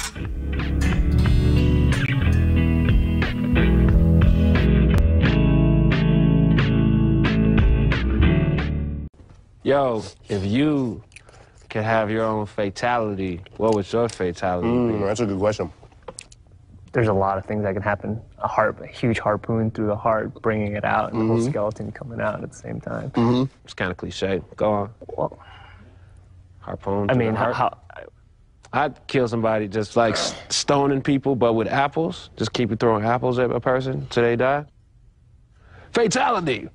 Yo, if you could have your own fatality, what would your fatality be? That's a good question. There's a lot of things that can happen. A huge harpoon through the heart, bringing it out, and the whole skeleton coming out at the same time. It's kind of cliche. Go on. Well, Harpoon. I mean, how I'd kill somebody just like stoning people, but with apples. Just keep throwing apples at a person till they die. Fatality.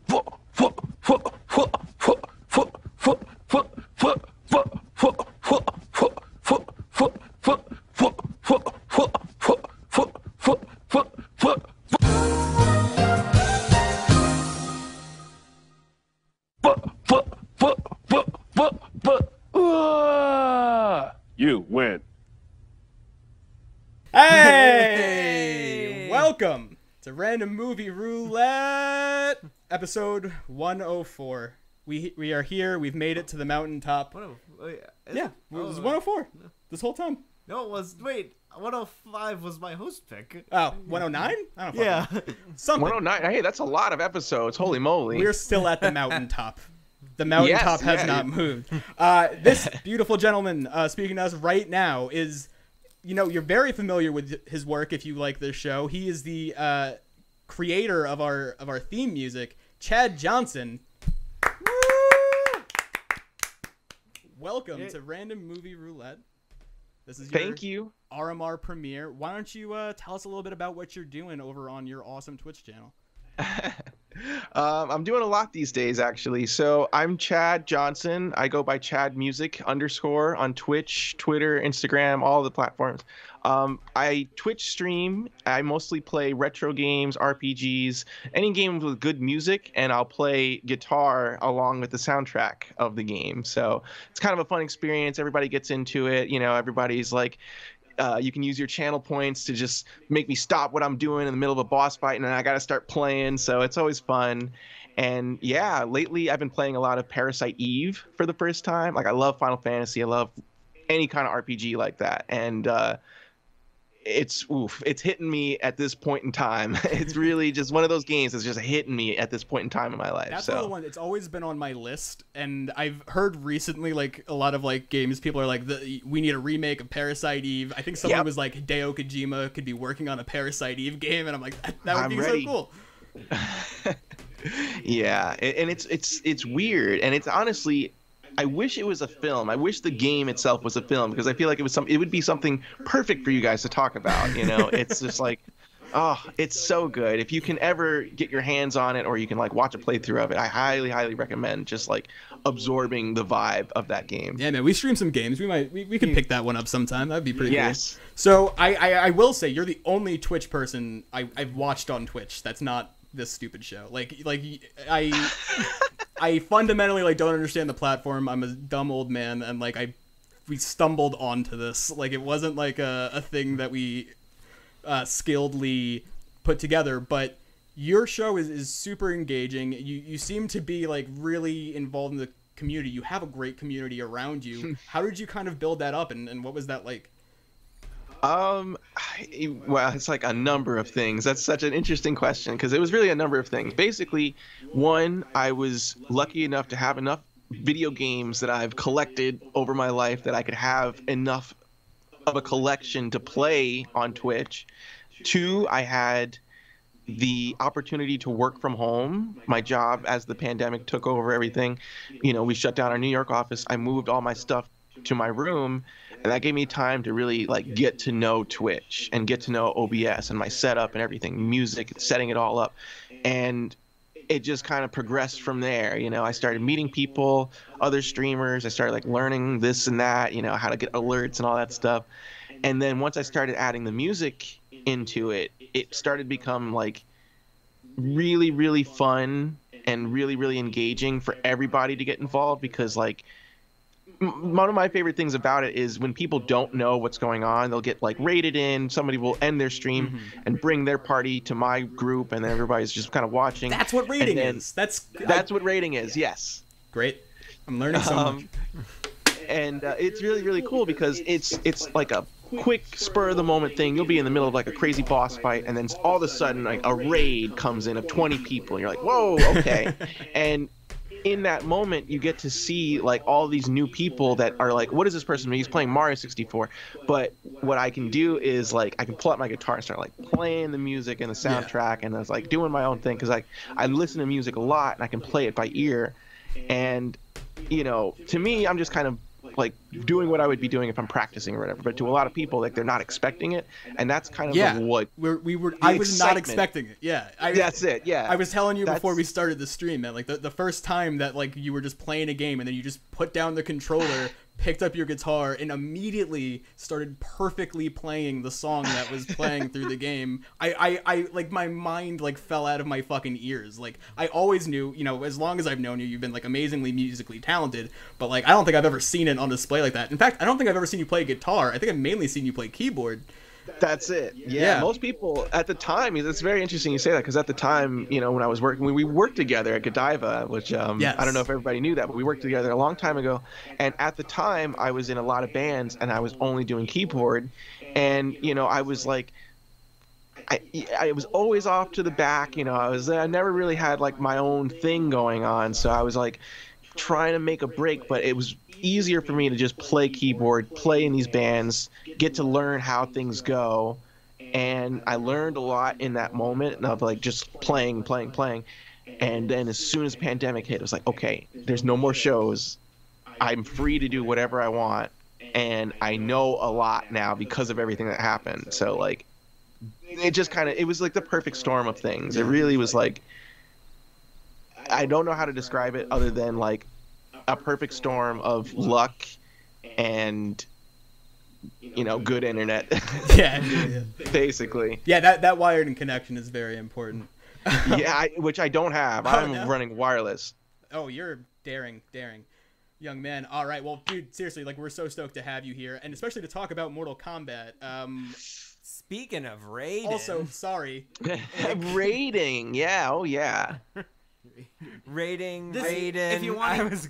You win. Hey! Welcome to Random Movie Roulette, episode 104. We are here. We've made it to the mountaintop. Yeah, it was 104 this whole time. No, it was. Wait, 105 was my host pick. Oh, 109? I don't know. Yeah. Something. 109. Hey, that's a lot of episodes. Holy moly. We're still at the mountaintop. The mountaintop has not moved. This beautiful gentleman speaking to us right now is, you know, you're very familiar with his work if you like this show. He is the creator of our theme music, Chad Johnson. Woo! Welcome to Random Movie Roulette. This is your RMR premiere. Why don't you tell us a little bit about what you're doing over on your awesome Twitch channel? I'm doing a lot these days, actually. So I'm Chad Johnson. I go by Chad Music _ on Twitch, Twitter, Instagram, all the platforms. I Twitch stream. I mostly play retro games, RPGs, any games with good music, and I'll play guitar along with the soundtrack of the game. So it's kind of a fun experience. Everybody gets into it. You know, everybody's like, you can use your channel points to just make me stop what I'm doing in the middle of a boss fight, and then I got to start playing. So it's always fun. And yeah, lately I've been playing a lot of Parasite Eve for the first time. Like, I love Final Fantasy. I love any kind of RPG like that. And it's hitting me at this point in time. It's really just one of those games that's just hitting me at this point in time in my life. That's one of the ones. It's always been on my list, and I've heard recently, like, a lot of like games, people are like, we need a remake of Parasite Eve. I think someone was like, Hideo Kojima could be working on a Parasite Eve game, and I'm like, that would be ready. so cool. Yeah, and it's weird, and it's honestly, I wish it was a film. I wish the game itself was a film, because I feel like it would be something perfect for you guys to talk about. You know, it's just like, oh, it's so good. If you can ever get your hands on it, or you can like watch a playthrough of it, I highly, highly recommend just like absorbing the vibe of that game. Yeah, man, we stream some games. We can pick that one up sometime. That'd be pretty cool. So I will say, you're the only Twitch person I've watched on Twitch that's not this stupid show. Like I fundamentally like don't understand the platform. I'm a dumb old man, and like we stumbled onto this. Like, it wasn't like a thing that we skilledly put together, but your show is super engaging. You seem to be like really involved in the community. You have a great community around you. How did you kind of build that up, and what was that like? Well, it's like a number of things. That's such an interesting question, because it was really a number of things. Basically, one, I was lucky enough to have enough video games that I've collected over my life that I could have enough of a collection to play on Twitch. Two, I had the opportunity to work from home. My job, as the pandemic took over everything, you know, we shut down our New York office. I moved all my stuff to my room, and that gave me time to really like get to know Twitch and get to know OBS and my setup and everything, music, setting it all up. And it just kind of progressed from there. You know, I started meeting people, other streamers. I started like learning this and that, you know, how to get alerts and all that stuff. And then once I started adding the music into it, it started to become like really, really fun and really, really engaging for everybody to get involved, because like, one of my favorite things about it is when people don't know what's going on, they'll get like raided in. Somebody will end their stream and bring their party to my group, and then everybody's just kind of watching. That's what raiding is. That's what raiding is. Yes. Great. I'm learning so much. And it's really, really cool, because it's like a quick spur of the moment thing. You'll be in the middle of like a crazy boss fight, and then all of a sudden like a raid comes in of 20 people, and you're like, whoa, okay. And in that moment, you get to see like all these new people that are like, what is this person? He's playing Mario 64. But what I can do is like, I can pull out my guitar and start like playing the music and the soundtrack, and I was like doing my own thing, because like I listen to music a lot and I can play it by ear. And you know, to me, I'm just kind of like doing what I would be doing if I'm practicing or whatever. But to a lot of people, like they're not expecting it, and that's kind of what I was not expecting it. Yeah, that's it. Yeah, I was telling you before we started the stream, man. Like the first time that like you were just playing a game and then you just put down the controller, picked up your guitar, and immediately started perfectly playing the song that was playing through the game. I like my mind like fell out of my fucking ears. Like I always knew, you know, as long as I've known you, you've been like amazingly musically talented. But like I don't think I've ever seen it on display like that. In fact, I don't think I've ever seen you play guitar. I think I've mainly seen you play keyboard. That's it. Yeah. Most people at the time, it's very interesting you say that, because at the time, you know, when I was working, we worked together at Godiva, which I don't know if everybody knew that, but we worked together a long time ago. And at the time, I was in a lot of bands and I was only doing keyboard. And, you know, I was like, I was always off to the back, you know, I never really had like my own thing going on. So I was like trying to make a break, but it was easier for me to just play keyboard, play in these bands, get to learn how things go. And I learned a lot in that moment of like just playing. And then as soon as the pandemic hit, it was like, okay, there's no more shows. I'm free to do whatever I want. And I know a lot now because of everything that happened. So like, it was like the perfect storm of things. It really was like, I don't know how to describe it other than like a perfect storm of luck and, you know, good internet. Yeah. Basically. Yeah, that wired and connection is very important. Yeah, which I don't have. I'm running wireless. Oh, you're daring young man. All right, well, dude, seriously, like we're so stoked to have you here, and especially to talk about Mortal Kombat. Speaking of raiding. Also, sorry. Raiding, yeah, oh yeah. Raiding. If you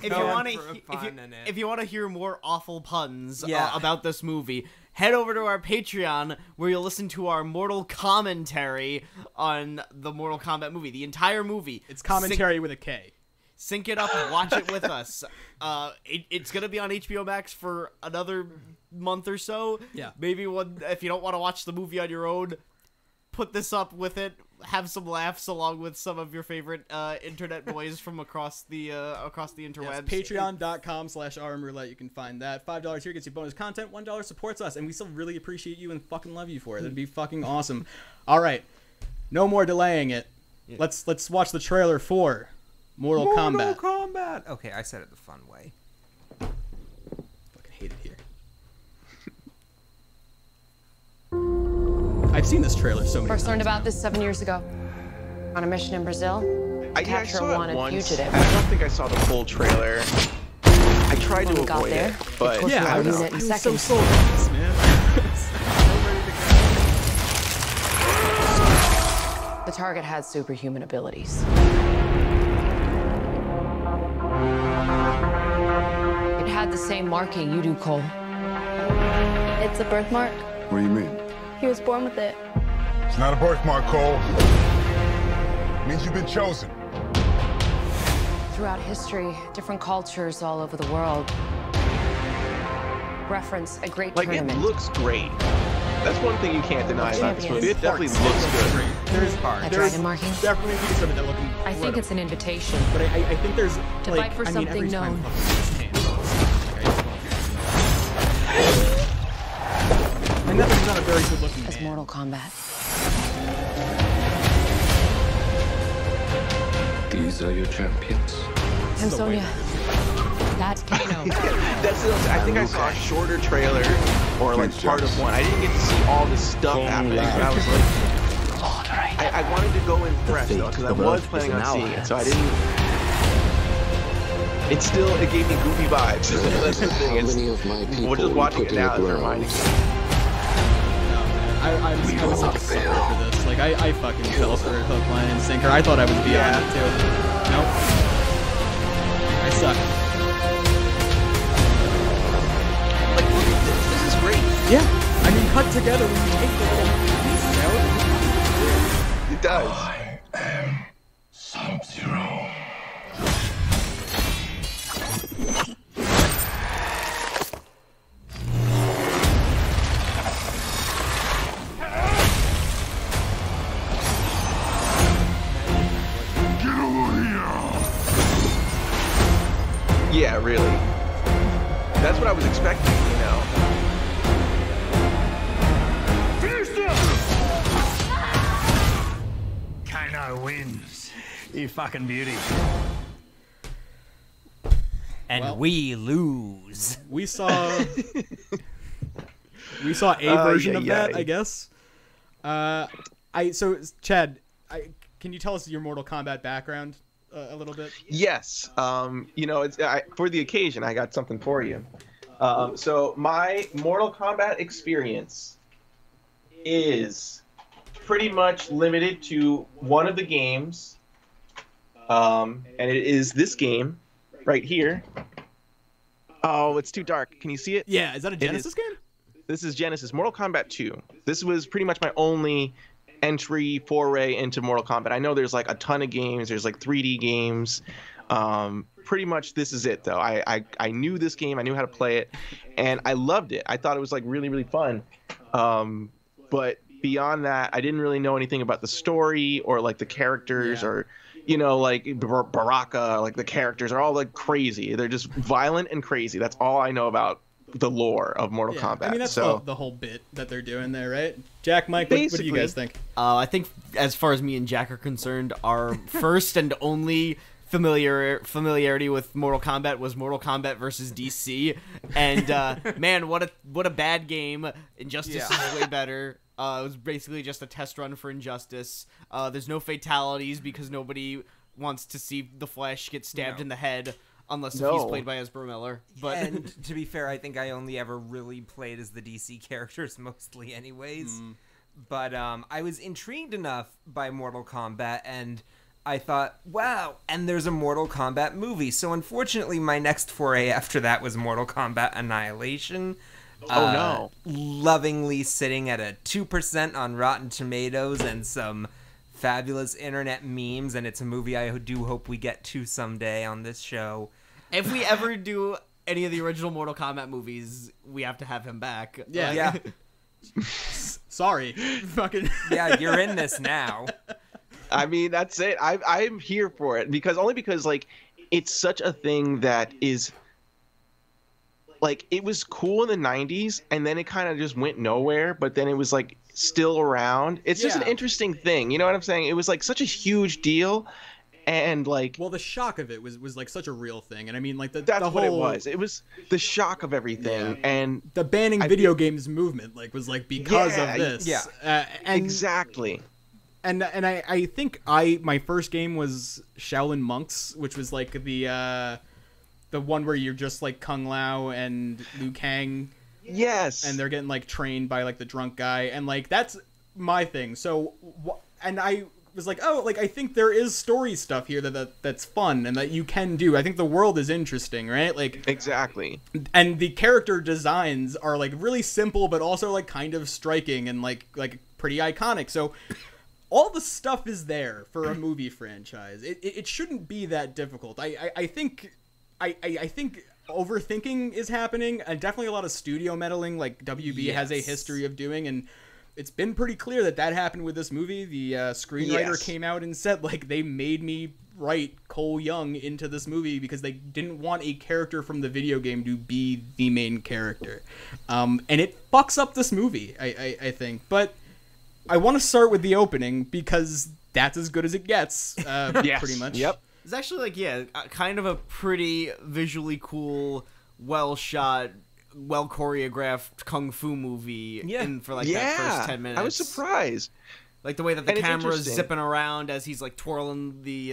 want to hear more awful puns about this movie, head over to our Patreon, where you'll listen to our Mortal commentary on the Mortal Kombat movie, the entire movie. It's commentary with a K. Sync it up and watch it with us. It's gonna be on HBO Max for another month or so. Yeah. Maybe if you don't want to watch the movie on your own, put this up with it. Have some laughs along with some of your favorite internet boys from across the interwebs. Yes, Patreon.com/RMRoulette. You can find that. $5 here gets you bonus content. $1 supports us, and we still really appreciate you and fucking love you for it. That'd be fucking awesome. All right, no more delaying it. Yeah. Let's watch the trailer for Mortal Kombat. Okay, I said it the fun way. Fucking hate it here. I've seen this trailer so many times. First learned about this 7 years ago. On a mission in Brazil. I Capture saw a it wanted once. fugitive. I don't think I saw the full trailer. I tried When to we got avoid there, it, but Yeah, I was unit in so seconds. sold on this, man. The target had superhuman abilities. It had the same marking you do, Cole. It's a birthmark. What do you mean? He was born with it. It's not a birthmark, Cole. It means you've been chosen. Throughout history, different cultures all over the world reference a great like tournament. it looks great. That's one thing you can't deny about this movie. It definitely looks good. There's A dragon marking? definitely some of that looking. I think it's an invitation. But I think there's To like, fight for I mean, every something time known. And that was not a very good looking As man. Mortal Kombat. These are your champions. I'm Sonya. That's Kano. That's I think I saw a shorter trailer or like part of one. I didn't get to see all the stuff happening, but I was like, I wanted to go in fresh though, because I was planning on seeing it, so I didn't. It gave me goofy vibes. That's the thing. We're just watching it now. It's reminding me. I was such a sucker for this. Like, I fucking fell for it, hook, line, and sinker. I thought I was beyond it, too. Nope. I suck. Like, this is great. Yeah. I mean, cut together when you take the little pieces out. It does. I am Sub-Zero. Get over here! Yeah, really. That's what I was expecting, you know. Kano wins. You fucking beauty. And Well, we lose. We saw a version of that, I guess. So Chad, can you tell us your Mortal Kombat background a little bit? Yes. You know, for the occasion, I got something for you. So my Mortal Kombat experience is pretty much limited to one of the games, and it is this game right here. Oh, it's too dark. Can you see it? Yeah, is that a Genesis game? This is Genesis, Mortal Kombat 2. This was pretty much my only entry foray into Mortal Kombat. I know there's like a ton of games. There's like 3D games. Pretty much this is it though. I knew this game. I knew how to play it, and I loved it. I thought it was like really, really fun. But beyond that, I didn't really know anything about the story or like the characters or, you know, like Baraka, like the characters are all like crazy. They're just violent and crazy. That's all I know about the lore of Mortal Kombat. I mean, that's so the whole bit that they're doing there, right? Jack, Mike, what do you guys think? I think, as far as me and Jack are concerned, our first and only familiarity with Mortal Kombat was Mortal Kombat versus DC, and man, what a bad game. Injustice is way better. It was basically just a test run for Injustice. There's no fatalities because nobody wants to see the Flash get stabbed in the head unless if he's played by Ezra Miller. But and to be fair, I think I only ever really played as the DC characters mostly anyways. But I was intrigued enough by Mortal Kombat, and I thought, wow, and there's a Mortal Kombat movie. So unfortunately, my next foray after that was Mortal Kombat Annihilation. Oh no. Lovingly sitting at a 2% on Rotten Tomatoes and some fabulous internet memes, and it's a movie I do hope we get to someday on this show. If we ever do any of the original Mortal Kombat movies, we have to have him back. Yeah. Sorry. Fucking yeah, you're in this now. I mean, that's it. I'm here for it because like it's such a thing that is like, it was cool in the 90s and then it kind of just went nowhere, but then it was like still around. It's just an interesting thing. You know what I'm saying? It was like such a huge deal. And like, well, the shock of it was like such a real thing, and I mean, like that's what it was. It was the shock of everything, and the banning video games movement like was like because of this. And exactly. And I think my first game was Shaolin Monks, which was like the one where you're just like Kung Lao and Liu Kang. Yes. And they're getting like trained by like the drunk guy, and like that's my thing. So and I was like, oh, like I think there is story stuff here that's fun and that you can do. I think the world is interesting, right? Like exactly. And the character designs are like really simple, but also like kind of striking and like pretty iconic. So all the stuff is there for a movie franchise. It shouldn't be that difficult. I think overthinking is happening, and definitely a lot of studio meddling, like WB has a history of doing, and it's been pretty clear that happened with this movie. The screenwriter came out and said, like, they made me write Cole Young into this movie because they didn't want a character from the video game to be the main character. And it fucks up this movie, I think. But I want to start with the opening because that's as good as it gets, pretty much. Yep. It's actually, like, kind of a pretty visually cool, well-shot, well-choreographed kung fu movie for like that first 10 minutes. I was surprised. Like the way that the camera's zipping around as he's like twirling the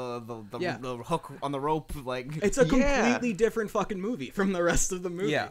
hook on the rope. Like, it's a completely different fucking movie from the rest of the movie. Yeah.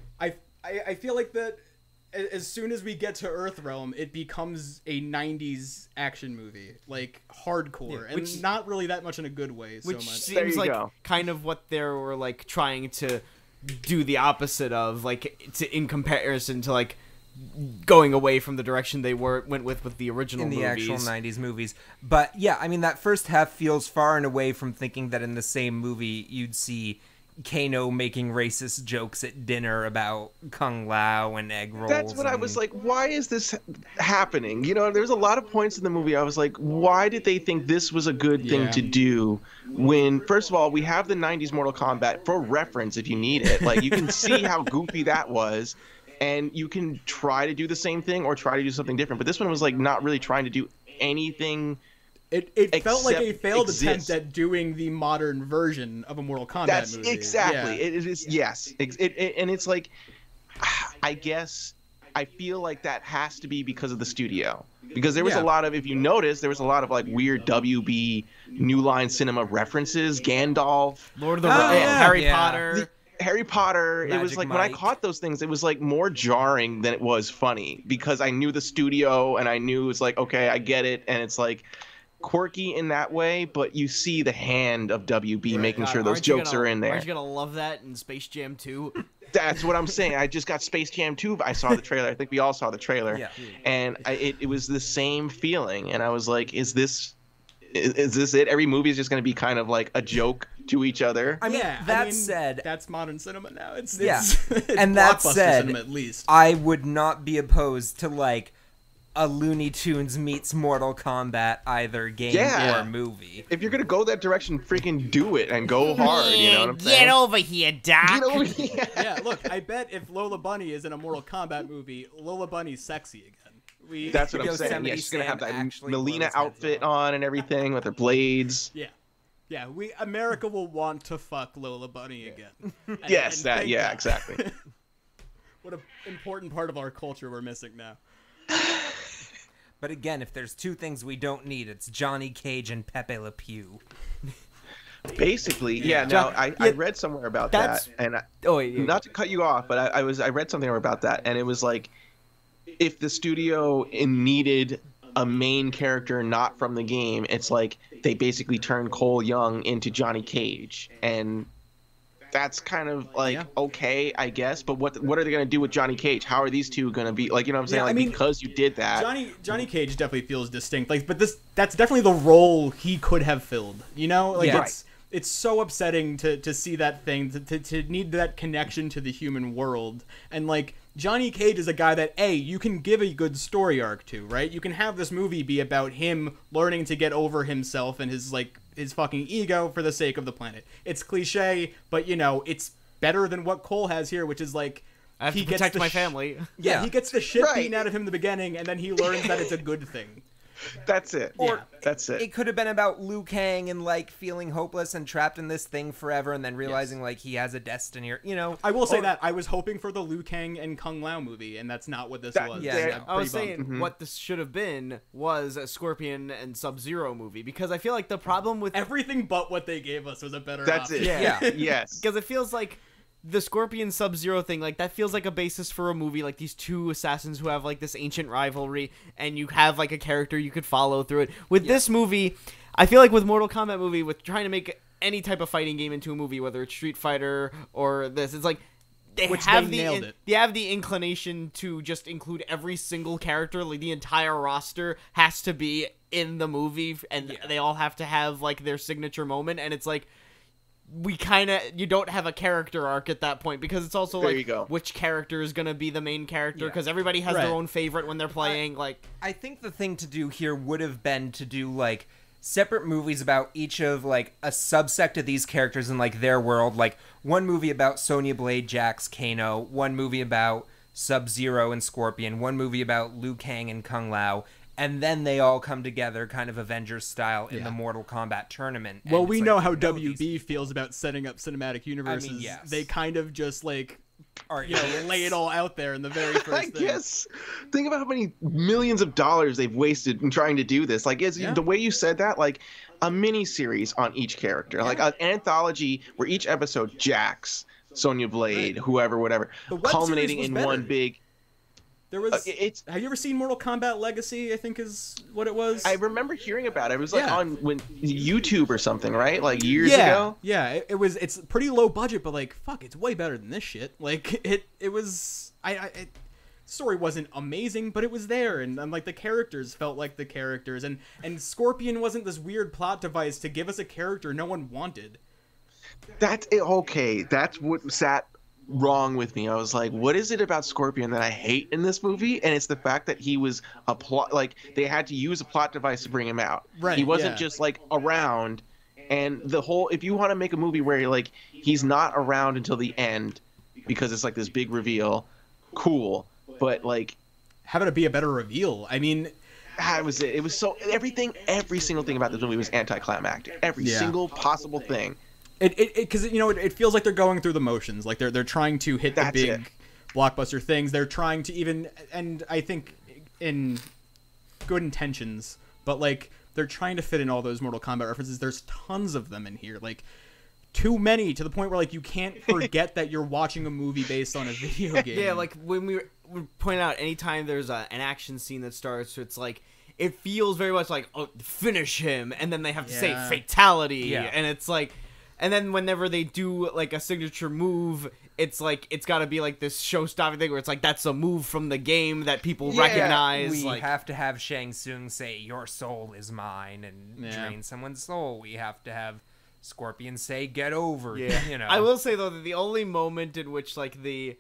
I feel like that as soon as we get to Earthrealm, it becomes a 90s action movie, like hardcore, and not really that much in a good way. Which so much. Seems like kind of what they were like trying to do the opposite of, like, in comparison to like going away from the direction they went with the original in the movies. actual 90s movies. But yeah, I mean, that first half feels far and away from thinking that in the same movie you'd see Kano making racist jokes at dinner about Kung Lao and egg rolls. That's what I was like, why is this happening? You know, there's a lot of points in the movie I was like, why did they think this was a good thing to do when, first of all, we have the 90s Mortal Kombat for reference if you need it. Like, you can see how goofy that was, and you can try to do the same thing or try to do something different. But this one was, like, not really trying to do anything. It felt like a failed attempt at doing the modern version of a Mortal Kombat movie. Exactly. Yeah. It is, yes. And it's like, I guess I feel like that has to be because of the studio. Because there was a lot of, if you notice, there was a lot of like weird WB New Line Cinema references, Gandalf, Lord of the Rings, Harry Potter. Harry Potter. Magic It was like Mike. when I caught those things, it was like more jarring than it was funny because I knew the studio and I knew it was like, okay, I get it. And it's like quirky in that way, but you see the hand of WB making sure those jokes are in there. Aren't you gonna love that in Space Jam 2? That's what I'm saying. I just got Space Jam 2. I saw the trailer. I think we all saw the trailer. Yeah. And it was the same feeling. And I was like, is this it? Every movie is just going to be kind of like a joke to each other. I mean, that said, that's modern cinema now. It's and that blockbuster said, cinema, at least. I would not be opposed to like a Looney Tunes meets Mortal Kombat either game or movie. If you're gonna go that direction, freaking do it and go hard. You know what I'm saying? Get over here, Doc. Get over here. Yeah, look, I bet if Lola Bunny is in a Mortal Kombat movie, Lola Bunny's sexy again. That's what I'm saying. Yeah, she's gonna have that Melina outfit on and everything with her blades. Yeah, America will want to fuck Lola Bunny again. Exactly. What an important part of our culture we're missing now. But again, if there's two things we don't need, it's Johnny Cage and Pepe Le Pew. Basically, I read somewhere about that, and not to cut you off, but I read something about that, and it was like, if the studio needed a main character not from the game, it's like they basically turned Cole Young into Johnny Cage, and that's kind of like okay, I guess. But what are they gonna do with Johnny Cage? How are these two gonna be like? You know what I'm saying? Like, because you did that, Johnny Cage definitely feels distinct. Like, but that's definitely the role he could have filled. You know, like it's so upsetting to see that thing, to need that connection to the human world. And like, Johnny Cage is a guy that you can give a good story arc to, right? You can have this movie be about him learning to get over himself and his fucking ego for the sake of the planet. It's cliche, but you know, it's better than what Cole has here, which is like, I have to protect my family. Yeah, he gets the shit beaten out of him in the beginning, and then he learns that it's a good thing. That's it. That's it. It could have been about Liu Kang and like feeling hopeless and trapped in this thing forever, and then realizing like he has a destiny. Or, you know, I will say that I was hoping for the Liu Kang and Kung Lao movie, and that's not what this was. Yeah, I was saying what this should have been was a Scorpion and Sub-Zero movie, because I feel like the problem with everything but what they gave us was a better. That's option. it. Yeah. Yes. Because it feels like the Scorpion Sub-Zero thing, like, that feels like a basis for a movie, like these two assassins who have like this ancient rivalry, and you have like a character you could follow through it. With this movie, I feel like with Mortal Kombat movie, with trying to make any type of fighting game into a movie, whether it's Street Fighter or this, it's like they have the inclination to just include every single character, like the entire roster has to be in the movie, and they all have to have like their signature moment, and it's like, you don't have a character arc at that point, because it's also which character is going to be the main character, because everybody has their own favorite when they're playing. I think the thing to do here would have been to do like separate movies about each of like a subsect of these characters in like their world, like one movie about Sonya Blade, Jax, Kano, one movie about Sub-Zero and Scorpion, one movie about Liu Kang and Kung Lao, and then they all come together kind of Avengers style in the Mortal Kombat tournament. Well, we know how WB feels about setting up cinematic universes. I mean, they kind of just like lay it all out there in the very first thing. Yes. Think about how many millions of dollars they've wasted in trying to do this. Like, the way you said that, like a mini series on each character, like an anthology where each episode Jax, Sonya Blade, whoever, whatever, culminating in one big. There was. Have you ever seen Mortal Kombat Legacy? I think is what it was. I remember hearing about it. It was like on YouTube or something, right? Like years ago. Yeah, it was. It's pretty low budget, but like, fuck, it's way better than this shit. Like it was. story wasn't amazing, but it was there, and like the characters felt like the characters, and Scorpion wasn't this weird plot device to give us a character no one wanted. That's it. Okay, that's what sat wrong with me. I was like, what is it about Scorpion that I hate in this movie? And it's the fact that he was a plot, like they had to use a plot device to bring him out. Right. He wasn't just like around. And the whole, if you want to make a movie where like he's not around until the end because it's like this big reveal, cool. But like, have it be a better reveal. I mean, it was so every single thing about this movie was anticlimactic. Every single possible thing. Because it feels like they're going through the motions. Like they're trying to hit the big blockbuster things. They're trying to even, and I think in good intentions, but like they're trying to fit in all those Mortal Kombat references. There's tons of them in here, like too many to the point where like you can't forget that you're watching a movie based on a video game. Yeah, like when we point out anytime there's an action scene that starts, it's like it feels very much like, oh, finish him, and then they have to say fatality, and it's like. And then whenever they do, like, a signature move, it's like, it's got to be, like, this show-stopping thing where it's like, that's a move from the game that people recognize. We like, have to have Shang Tsung say, your soul is mine, and drain someone's soul. We have to have Scorpion say, get over it, you know. I will say, though, that the only moment in which, like, the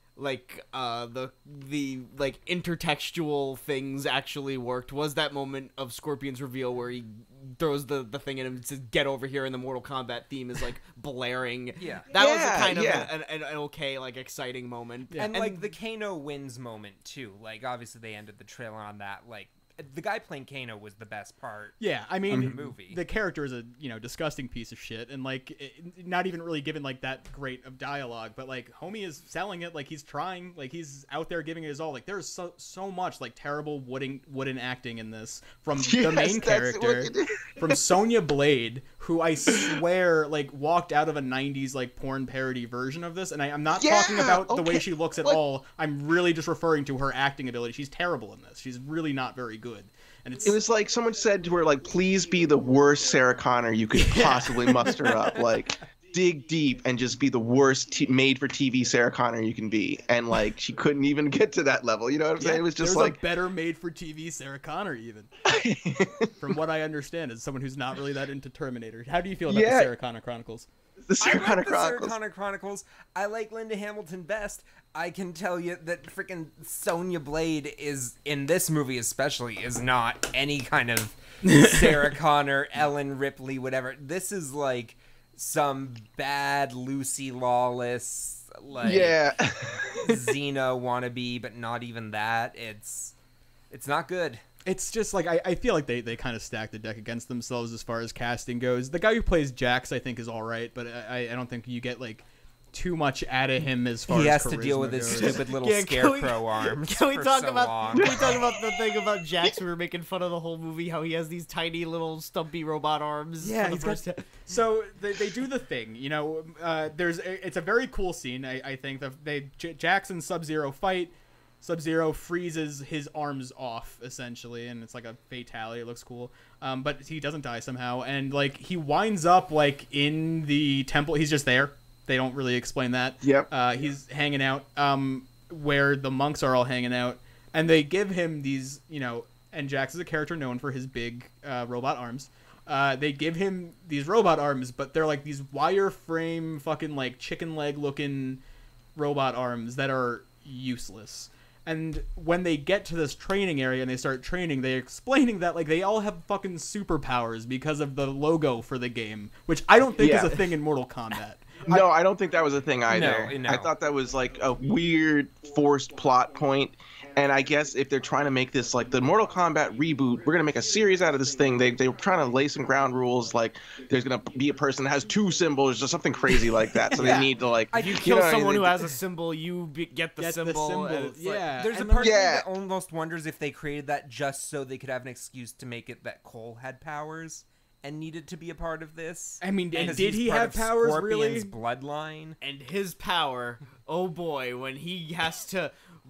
intertextual things actually worked was that moment of Scorpion's reveal where he throws the thing at him and says, get over here, and the Mortal Kombat theme is like blaring. That was a kind of an okay, like, exciting moment. And like the Kano wins moment too, like obviously they ended the trailer on that. Like the guy playing Kano was the best part. I mean, of the movie. The character is a disgusting piece of shit, and like not even really given like that great of dialogue, but like homie is selling it, like he's trying, like he's out there giving it his all. Like there's so much like terrible wooden acting in this from the main character, from Sonya Blade, who I swear like walked out of a 90s like porn parody version of this, and I'm not talking about the way she looks at all. I'm really just referring to her acting ability. She's terrible in this. She's really not very good. And it was like someone said to her, like, please be the worst Sarah Connor you could possibly muster up. Like, dig deep and just be the worst made-for-TV Sarah Connor you can be. And, like, she couldn't even get to that level. You know what I'm saying? It was just like... a better made-for-TV Sarah Connor, even. From what I understand, as someone who's not really that into Terminator. How do you feel about the Sarah Connor Chronicles? The Sarah Connor Chronicles. I like Linda Hamilton best. I can tell you that freaking Sonya Blade is, in this movie especially, is not any kind of Sarah Connor, Ellen Ripley, whatever. This is like some bad Lucy Lawless, like Xena wannabe, but not even that. It's not good. It's just like I feel like they kind of stacked the deck against themselves as far as casting goes. The guy who plays Jax I think is all right, but I don't think you get like too much out of him as far as he has charisma to deal with his goes. stupid little scarecrow arms. Can we talk so about long. Can we talk about the thing about Jax? We were making fun of the whole movie, how he has these tiny little stumpy robot arms. Yeah, so they do the thing, you know. It's a very cool scene. I think Jax and Sub-Zero fight. Sub-Zero freezes his arms off, essentially, and it's like a fatality. It looks cool. But he doesn't die somehow. And, like, he winds up, like, in the temple. He's just there. They don't really explain that. Yep. He's hanging out where the monks are all hanging out. And they give him these, you know, and Jax is a character known for his big robot arms. They give him these robot arms, but they're, like, these wireframe fucking, like, chicken leg-looking robot arms that are useless. And when they get to this training area and they start training, they're explaining that like they all have fucking superpowers because of the logo for the game, which I don't think is a thing in Mortal Kombat. No, I don't think that was a thing either. No. I thought that was like a weird forced plot point. And I guess if they're trying to make this like the Mortal Kombat reboot, we're going to make a series out of this thing. They were trying to lay some ground rules, like there's going to be a person that has two symbols or something crazy like that. So they need to like... If you kill someone who has a symbol, you get the symbol. Yeah. There's a part of me that almost wonders if they created that just so they could have an excuse to make it that Cole had powers and needed to be a part of this. I mean, did he have powers, really? Scorpion's bloodline. And his power, oh boy, when he has to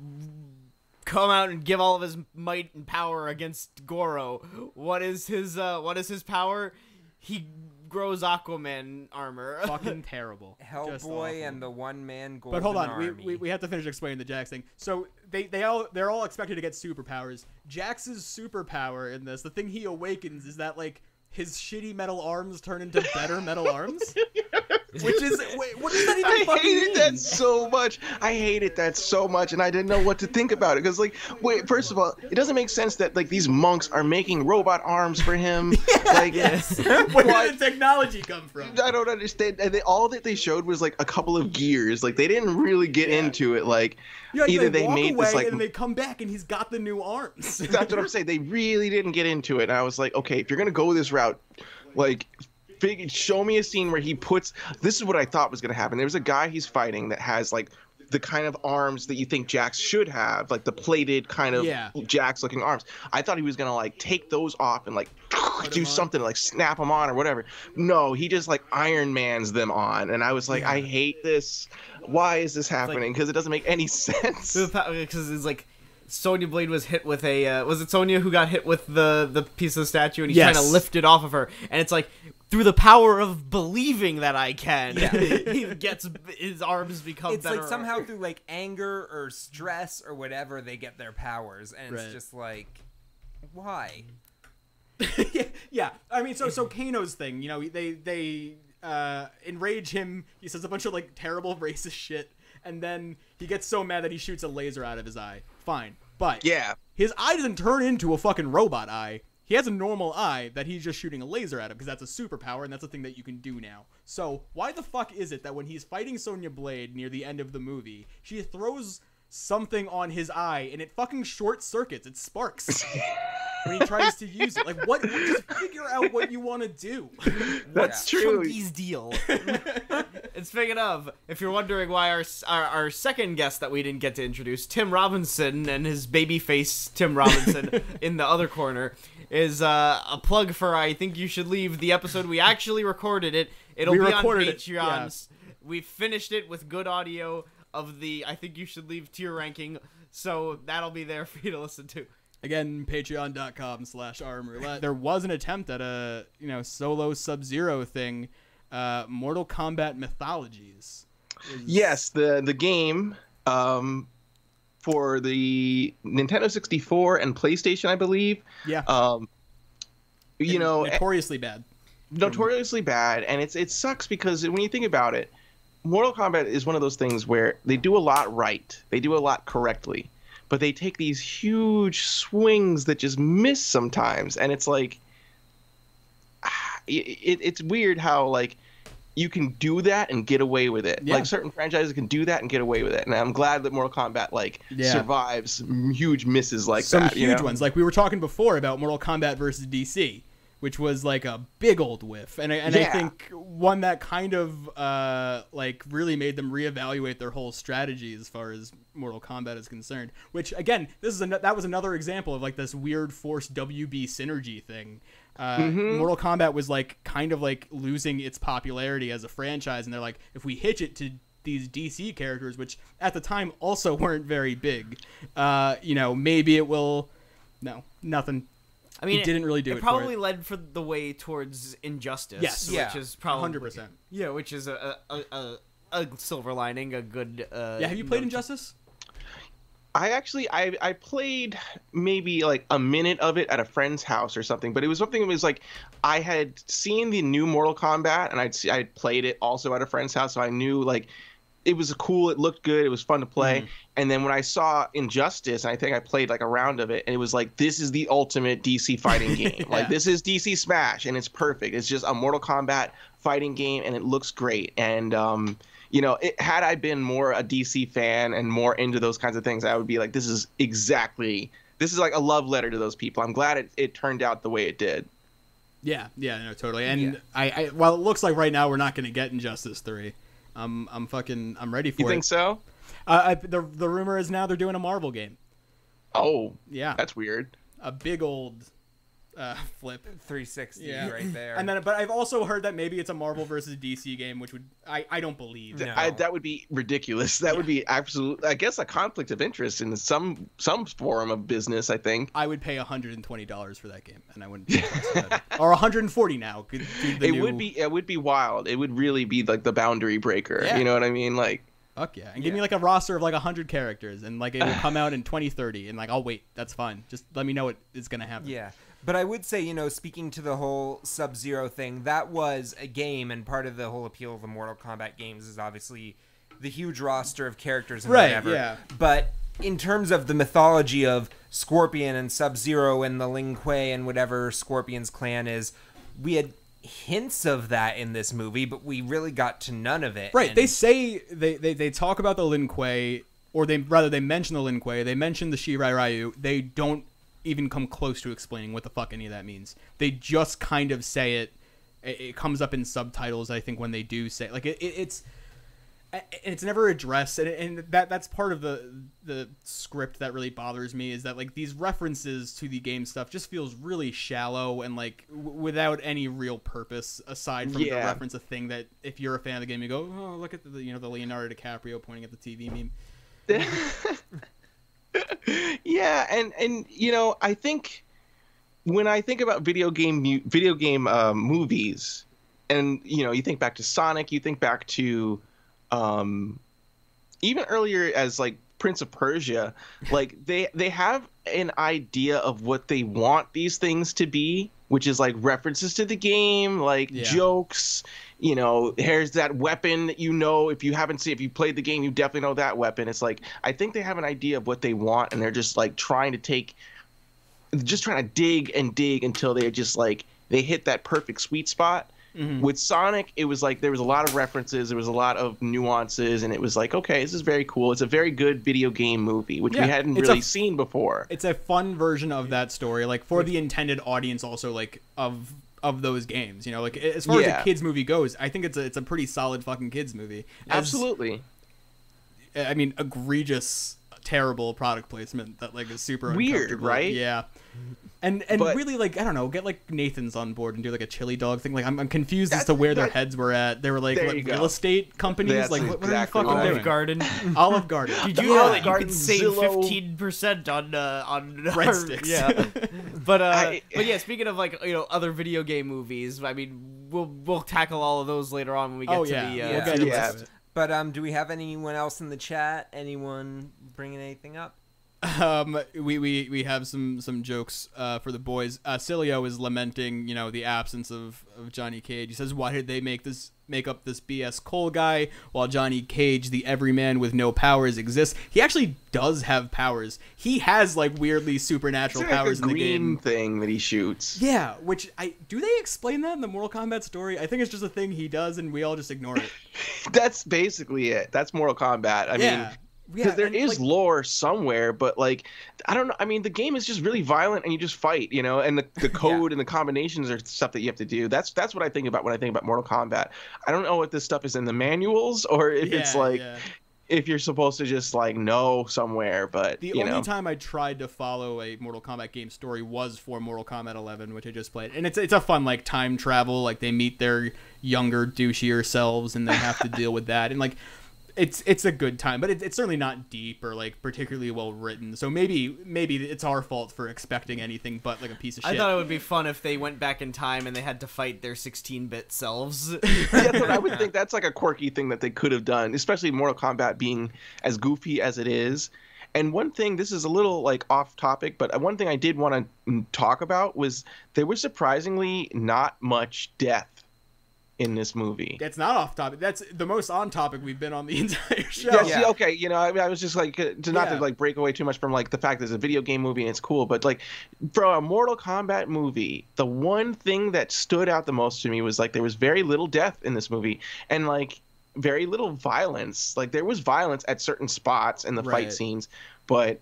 come out and give all of his might and power against Goro. What is his power? grows Aquaman armor. Fucking terrible. Just awful. Hellboy and the one-man golden But hold on, army. we have to finish explaining the Jax thing. So they're all expected to get superpowers. Jax's superpower in this, the thing he awakens, is that like his shitty metal arms turn into better metal arms. Which is, wait, what does that even fucking mean? I hated that so much. I hated that so much, and I didn't know what to think about it. Because, like, wait, first of all, it doesn't make sense that, like, these monks are making robot arms for him. Like, Yes. Where did the technology come from? I don't understand. And all that they showed was, like, a couple of gears. Like, they didn't really get into it. Like, either they walk made away this, like... and they come back, and he's got the new arms. That's what I'm saying. They really didn't get into it. And I was like, okay, if you're going to go this route, like... show me a scene where he puts, this is what I thought was going to happen. There's a guy he's fighting that has like the kind of arms that you think Jax should have, like the plated kind of Jax looking arms. I thought he was going to like take those off and like do something, like snap them on or whatever. No, he just like Iron Mans them on. And I was like, I hate this. Why is this happening? Because it doesn't make any sense. Because it's like Sonya Blade was hit with a was it Sonya who got hit with the piece of the statue and he's trying to lift it off of her, and it's like, through the power of believing that I can, he gets his arms become better. It's like somehow through like anger or stress or whatever they get their powers, and it's just like, why? Yeah. I mean, so Kano's thing, you know, they enrage him. He says a bunch of like terrible racist shit, and then he gets so mad that he shoots a laser out of his eye. Fine, but his eye doesn't turn into a fucking robot eye. He has a normal eye that he's just shooting a laser at him because that's a superpower and that's a thing that you can do now. So why the fuck is it that when he's fighting Sonya Blade near the end of the movie, she throws something on his eye and it fucking short circuits, it sparks when he tries to use it? Like, what? Just figure out what you want to do. What's Chunky's deal? And speaking of, if you're wondering why our second guest that we didn't get to introduce, Tim Robinson and his baby face Tim Robinson in the other corner, is a plug for I Think You Should Leave, the episode we actually recorded it. It'll be on Patreon. We finished it with good audio of the I Think You Should Leave tier ranking, so that'll be there for you to listen to. Again, patreon.com/armroulette. There was an attempt at a solo Sub-Zero thing, Mortal Kombat Mythologies. Yes, the game for the Nintendo 64 and PlayStation, I believe. Yeah. Notoriously bad. Notoriously bad, and it sucks because when you think about it, Mortal Kombat is one of those things where they do a lot right. They do a lot correctly. But they take these huge swings that just miss sometimes, and it's like it's weird how like you can do that and get away with it. Like certain franchises can do that and get away with it, and I'm glad that Mortal Kombat survives huge misses like some that. Some huge ones, like we were talking before about Mortal Kombat versus DC, which was like a big old whiff, and I think one that kind of really made them reevaluate their whole strategy as far as Mortal Kombat is concerned. Which again, that was another example of like this weird forced WB synergy thing. Mortal Kombat was like kind of like losing its popularity as a franchise, and they're like, if we hitch it to these DC characters, which at the time also weren't very big, maybe it will. No, nothing. I mean, it didn't really do it. It probably led for the way towards Injustice. Yes, which is probably 100%. Yeah, which is a silver lining, a good. Have you played Injustice? I played maybe like a minute of it at a friend's house or something, but it was something that was like I had seen the new Mortal Kombat and I'd played it also at a friend's house, so I knew like it was cool, it looked good, it was fun to play. And then when I saw Injustice, and I think I played like a round of it, and it was like, this is the ultimate DC fighting game. Like this is DC Smash, and it's perfect. It's just a Mortal Kombat fighting game, and it looks great. And had I been more a DC fan and more into those kinds of things, I would be like, this is like a love letter to those people. I'm glad it turned out the way it did. Yeah, no, totally. And I while it looks like right now we're not going to get Injustice 3, I'm ready for it. You think so? The rumor is now they're doing a Marvel game. Oh, yeah, that's weird. A big old flip. 360 right there. And then, but I've also heard that maybe it's a Marvel versus DC game, which would I don't believe. No. That would be ridiculous. That would be absolute. I guess a conflict of interest in some form of business. I think I would pay $120 for that game, and I wouldn't. Or $140 now. It would be wild. It would really be like the boundary breaker. Yeah. You know what I mean? Like. Fuck yeah. And give me like a roster of like 100 characters and like it will come out in 2030 and like I'll wait. That's fine. Just let me know what is going to happen. Yeah. But I would say, speaking to the whole Sub-Zero thing, that was a game, and part of the whole appeal of the Mortal Kombat games is obviously the huge roster of characters and whatever. Yeah. But in terms of the mythology of Scorpion and Sub-Zero and the Lin Kuei and whatever Scorpion's clan is, we had hints of that in this movie, but we really got to none of it. Right. And they say they talk about the Lin Kuei, or they mention the Lin Kuei. They mention the Shirai Ryu. They don't even come close to explaining what the fuck any of that means. They just kind of say it. It comes up in subtitles, I think, when they do say like it's never addressed, and that's part of the script that really bothers me, is that like these references to the game stuff just feels really shallow and like without any real purpose aside from to reference a thing that if you're a fan of the game you go, oh, look at the the Leonardo DiCaprio pointing at the TV meme. Yeah, and I think when I think about video game movies, and you think back to Sonic, you think back to even earlier as like Prince of Persia, like they have an idea of what they want these things to be, which is like references to the game, like jokes. Here's that weapon that if you played the game, you definitely know that weapon. It's like I think they have an idea of what they want, and they're just like trying to dig and dig until they're just like they hit that perfect sweet spot. Mm-hmm. With Sonic, it was like there was a lot of references, there was a lot of nuances, and it was like, okay, this is very cool. It's a very good video game movie, which we hadn't really seen before. It's a fun version of that story, like for the intended audience, also like of those games. Like as far as a kids movie goes, I think it's a pretty solid fucking kids movie. Absolutely. I mean, egregious, terrible product placement that like is super weird, right? Yeah. And really, like, I don't know, get like Nathan's on board and do like a chili dog thing. Like, I'm confused as to where their heads were at. They were like real estate companies. That's like, what exactly are you fucking doing? Olive Garden. Olive Garden. Did you know that you could save 15% on breadsticks? Yeah. But yeah, speaking of like other video game movies, I mean, we'll tackle all of those later on when we get to the list. But do we have anyone else in the chat? Anyone bringing anything up? We have some jokes for the boys. Cilio is lamenting, the absence of Johnny Cage. He says, why did they make up this BS Cole guy while Johnny Cage, the everyman with no powers, exists? He actually does have powers. He has like weirdly supernatural powers in the game. Thing that he shoots. Yeah, which do they explain that in the Mortal Kombat story? I think it's just a thing he does and we all just ignore it. That's basically it. That's Mortal Kombat. I mean, because there is lore somewhere, but like I don't know. I mean, the game is just really violent, and you just fight, and the code and the combinations are stuff that you have to do. That's what I think about when I think about Mortal Kombat. I don't know if this stuff is in the manuals or if it's like if you're supposed to just like know somewhere. But the only time I tried to follow a Mortal Kombat game story was for Mortal Kombat 11, which I just played, and it's a fun like time travel. Like they meet their younger, douchier selves, and they have to deal with that, and like. It's a good time, but it's certainly not deep or like particularly well written. So maybe it's our fault for expecting anything but like a piece of shit. I thought it would be fun if they went back in time and they had to fight their 16-bit selves. That's what I would think. That's like a quirky thing that they could have done, especially Mortal Kombat being as goofy as it is. And one thing, this is a little like off topic, but one thing I did want to talk about was there was surprisingly not much death in this movie. That's not off topic. That's the most on topic we've been on the entire show. Yeah. Okay. I was just like to like break away too much from like the fact that it's a video game movie and it's cool, but like for a Mortal Kombat movie, the one thing that stood out the most to me was like there was very little death in this movie and like very little violence. Like there was violence at certain spots in the fight scenes, but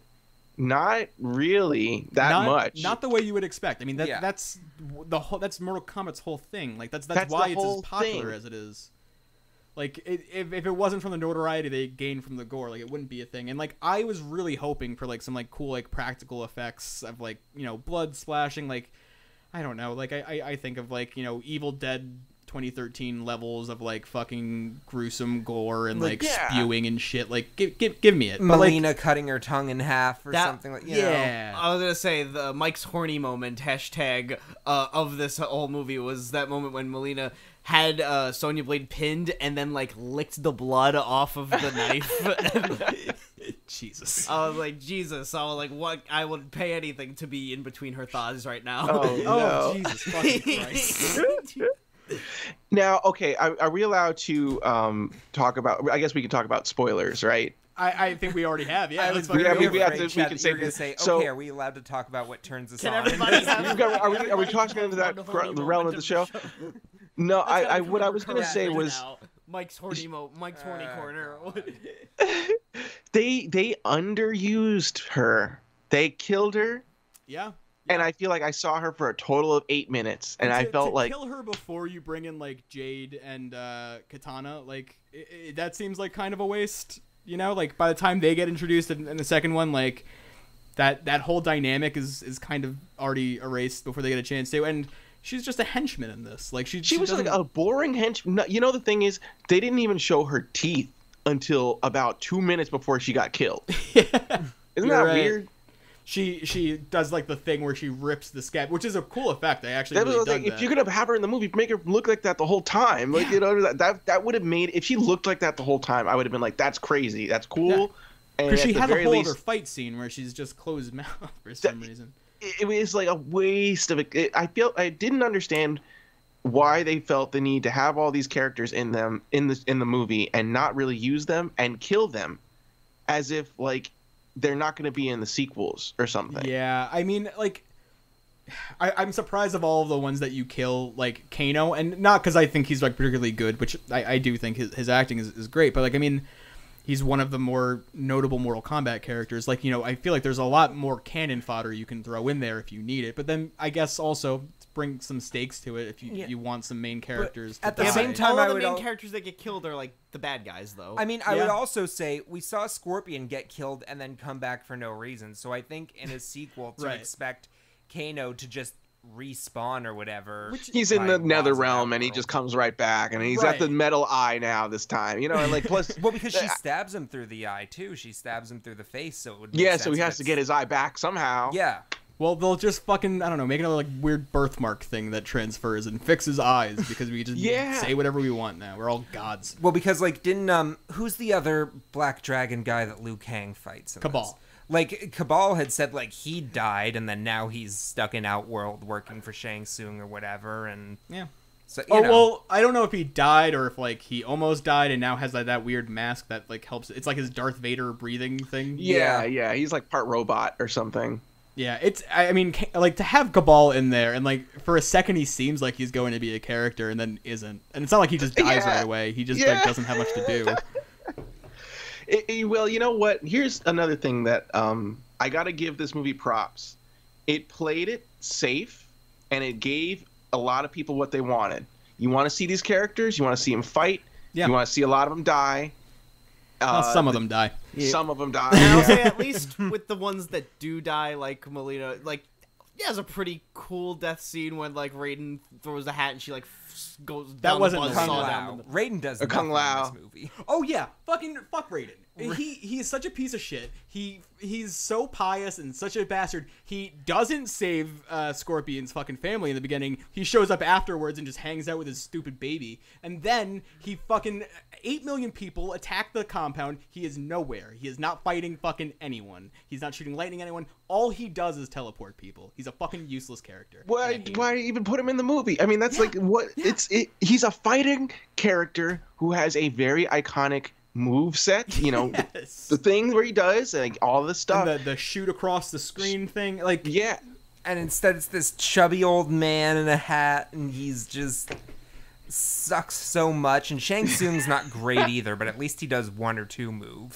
not really that much. Not the way you would expect. I mean, that's Mortal Kombat's whole thing. Like that's why it's as popular as it is. Like if it wasn't from the notoriety they gained from the gore, like it wouldn't be a thing. And like I was really hoping for like some like cool like practical effects of like blood splashing. Like I don't know. Like I think of like, you know, Evil Dead 2013 levels of like fucking gruesome gore and like spewing and shit. Like give me it. Melina like, cutting her tongue in half or something like yeah. I was gonna say the Mike's horny moment hashtag of this whole movie was that moment when Melina had Sonya Blade pinned and then like licked the blood off of the knife. Jesus. I was like, Jesus. I was like, what? I would pay anything to be in between her thighs right now. Oh, no. Jesus fucking Christ. Now, okay, are we allowed to talk about? I guess we can talk about spoilers, right? I think we already have. Yeah, we can say. Gonna say, so, okay, are we allowed to talk about what turns us on? Are we talking about that the realm of the show? No, what I was gonna say was Mike's horny corner. They underused her. They killed her. Yeah. And I feel like I saw her for a total of 8 minutes, and I felt like kill her before you bring in like Jade and Katana. Like that seems like kind of a waste. You know, like by the time they get introduced in the second one, like that whole dynamic is kind of already erased before they get a chance to. And she's just a henchman in this. Like she was like a boring henchman. You know, the thing is, they didn't even show her teeth until about 2 minutes before she got killed. Yeah. Isn't that weird? She does like the thing where she rips the scab, which is a cool effect. I actually really dug that. If you're gonna have her in the movie, make her look like that the whole time. Like, you know, that would have made, if she looked like that the whole time, I would have been like, that's crazy, that's cool. Because she had a whole other fight scene where she's just closed mouth for some reason. It was like a waste of it. I didn't understand why they felt the need to have all these characters in the movie and not really use them and kill them, as if like they're not going to be in the sequels or something. Yeah, I mean, like, I'm surprised of all of the ones that you kill, like Kano, and not because I think he's like particularly good, which I do think his acting is great, but like, I mean, he's one of the more notable Mortal Kombat characters. Like, you know, I feel like there's a lot more cannon fodder you can throw in there if you need it, but then I guess also bring some stakes to it if you want some main characters. At the same time, all the main characters that get killed are like the bad guys, though. I mean, I would also say we saw Scorpion get killed and then come back for no reason. So I think in a sequel to expect Kano to just respawn or whatever. He's in the Nether Realm and he just comes right back, and he's got the metal eye now this time. You know, and like plus well, because she stabs him through the eye too. She stabs him through the face, so it would so he has to get his eye back somehow. Yeah. Well, they'll just fucking, I don't know, make another like weird birthmark thing that transfers and fixes eyes because we just say whatever we want now. We're all gods. Well, because like didn't who's the other Black Dragon guy that Liu Kang fights? Cabal. Like Cabal had said like he died and then now he's stuck in Outworld working for Shang Tsung or whatever, and so you know. Well, I don't know if he died or if like he almost died and now has like that weird mask that like helps. It's like his Darth Vader breathing thing. Yeah, he's like part robot or something. Yeah, I mean, like, to have Cabal in there, and, like, for a second he seems like he's going to be a character, and then isn't. And it's not like he just dies right away. He just, like, doesn't have much to do. Well, you know what? Here's another thing that I gotta give this movie props. It played it safe, and it gave a lot of people what they wanted. You want to see these characters, you want to see them fight, you want to see a lot of them die. Some of them die. Some of them die. And I'll say at least with the ones that do die, like Melina, like he has a pretty cool death scene when like Raiden throws the hat and she like goes down. That wasn't Kung Lao. Raiden does Kung Lao in this movie. Oh yeah, fuck Raiden. He is such a piece of shit. He's so pious and such a bastard. He doesn't save Scorpion's fucking family in the beginning. He shows up afterwards and just hangs out with his stupid baby. And then he fucking 8 million people attack the compound. He is nowhere. He is not fighting fucking anyone. He's not shooting lightning at anyone. All he does is teleport people. He's a fucking useless character. Why even put him in the movie? I mean, that's like what he's a fighting character who has a very iconic move set, you know, the thing where he does like all this stuff, and the shoot across the screen thing, like and instead it's this chubby old man in a hat, and he's just sucks so much. And Shang Tsung's not great either, but at least he does one or two moves.